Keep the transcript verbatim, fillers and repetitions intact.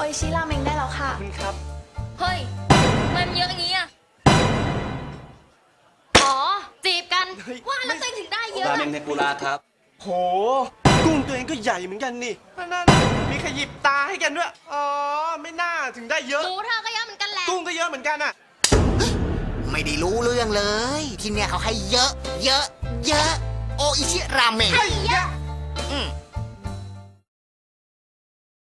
อิชิราเมงได้แล้วค่ะขอบคุณครับเฮ้ยมันเยอะอย่างนี้อ่ะอ๋อจีบกันว่าแล้วตัวเองถึงได้เยอะราเมงเทมปุระครับโหกุ้งตัวเองก็ใหญ่เหมือนกันนี่นั่นมีขยิบตาให้กันด้วยอ๋อไม่น่าถึงได้เยอะหมูเธอก็เยอะเหมือนกันแหละกุ้งก็เยอะเหมือนกันอ่ะไม่ได้รู้เรื่องเลย ที่เนี่ยเขาให้เยอะ เยอะ เยอะ โออิชิราเมงให้เยอะอืม